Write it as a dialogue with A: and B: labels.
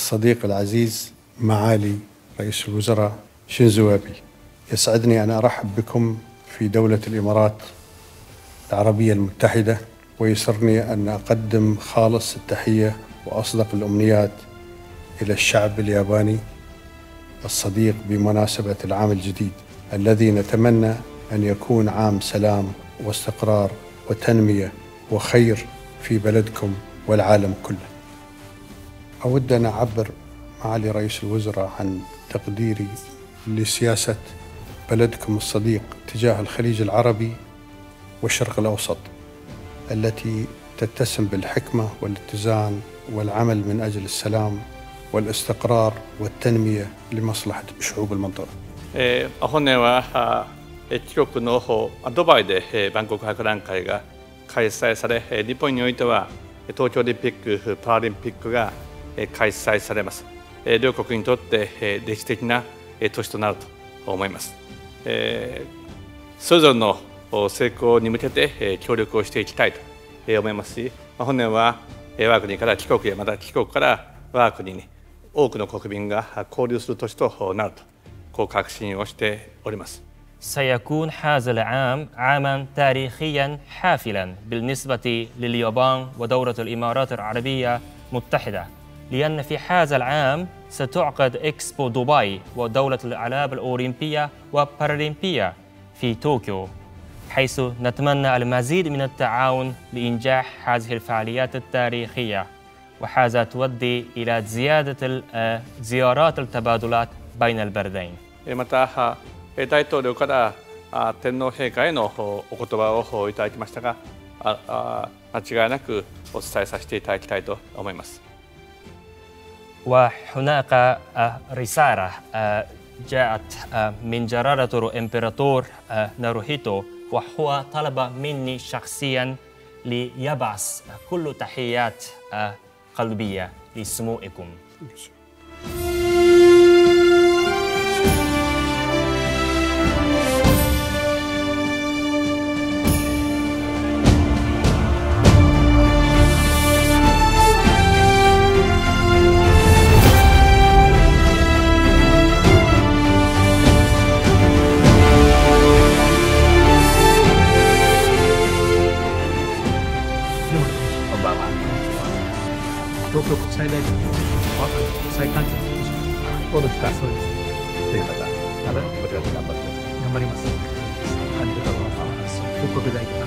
A: الصديق العزيز معالي رئيس الوزراء شينزو أبي، يسعدني أن أرحب بكم في دولة الإمارات العربية المتحدة، ويسرني أن أقدم خالص التحية وأصدق الأمنيات إلى الشعب الياباني الصديق بمناسبة العام الجديد الذي نتمنى أن يكون عام سلام واستقرار وتنمية وخير في بلدكم والعالم كله. أود أن أعبر معالي رئيس الوزراء عن تقديري لسياسة بلدكم الصديق تجاه الخليج العربي والشرق الأوسط التي تتسم بالحكمة والاتزان والعمل من أجل السلام والاستقرار والتنمية لمصلحة شعوب المنطقة.
B: 本年は帰国のドバイで万国博覧会が開催され、日本においては東京オリンピック・パラリンピックが開催されます。両国にとって歴史的な年となると思います。それぞれの成功に向けて協力をしていきたいと思いますし、本年は我が国から帰国やまた帰国から我が国に多くの国民が交流する年となると、こう確信をしております。
C: سيكون هذا العام عاما تاريخيا حافلا بالنسبة لليابان ودولة الإمارات العربية المتحدة، لأن في هذا العام ستعقد إكسبو دبي ودولة الألعاب الأولمبية والبارالمبية في طوكيو، حيث نتمنى المزيد من التعاون لإنجاح هذه الفعاليات التاريخية، وهذا تؤدي إلى زيادة زيارات التبادلات بين البلدين.
B: また大統領から天皇陛下へのお言葉をいただきましたが、間違いなくお伝えさせていただきたいと思います。
C: وهناك رسالة جاءت من جلالة الإمبراطور ناروهيتو، وهو طلب مني شخصيا ليبعث كل تحيات قلبية لسموئكم.
D: 東京国際大学の国際関係の報道機関そうですという方、こちらで頑張ります。ありがとうございます。広告代理